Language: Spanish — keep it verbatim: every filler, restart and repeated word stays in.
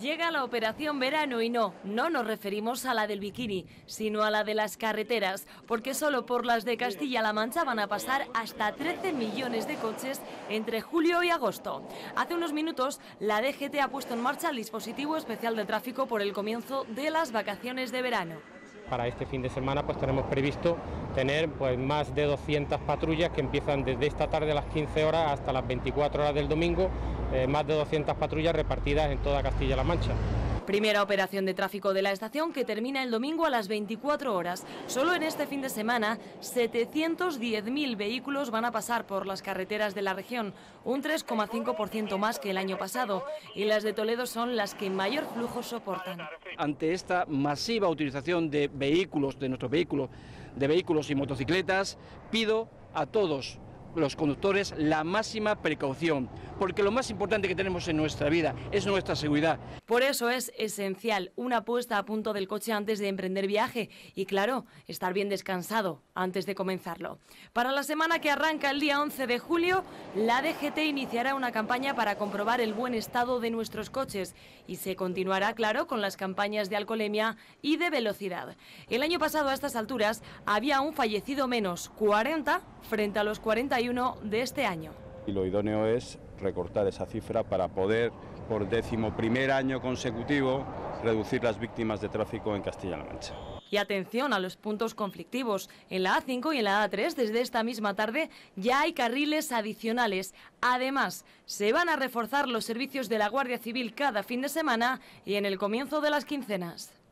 Llega la operación verano y no, no nos referimos a la del bikini, sino a la de las carreteras, porque solo por las de Castilla-La Mancha van a pasar hasta trece millones de coches entre julio y agosto. Hace unos minutos, la D G T ha puesto en marcha el dispositivo especial de tráfico por el comienzo de las vacaciones de verano. Para este fin de semana pues tenemos previsto tener pues más de doscientas patrullas que empiezan desde esta tarde a las quince horas hasta las veinticuatro horas del domingo, eh, más de doscientas patrullas repartidas en toda Castilla-La Mancha. Primera operación de tráfico de la estación que termina el domingo a las veinticuatro horas. Solo en este fin de semana, setecientos diez mil vehículos van a pasar por las carreteras de la región, un tres coma cinco por ciento más que el año pasado, y las de Toledo son las que mayor flujo soportan. Ante esta masiva utilización de vehículos, de nuestros vehículos, de vehículos y motocicletas, pido a todos los conductores la máxima precaución, porque lo más importante que tenemos en nuestra vida es nuestra seguridad. Por eso es esencial una puesta a punto del coche antes de emprender viaje y, claro, estar bien descansado antes de comenzarlo. Para la semana que arranca el día once de julio, la D G T iniciará una campaña para comprobar el buen estado de nuestros coches y se continuará, claro, con las campañas de alcoholemia y de velocidad. El año pasado a estas alturas había un fallecido menos, cuarenta, frente a los cuarenta y uno de este año. Y lo idóneo es recortar esa cifra para poder, por décimo primer año consecutivo, reducir las víctimas de tráfico en Castilla-La Mancha. Y atención a los puntos conflictivos. En la A cinco y en la A tres, desde esta misma tarde, ya hay carriles adicionales. Además, se van a reforzar los servicios de la Guardia Civil cada fin de semana y en el comienzo de las quincenas.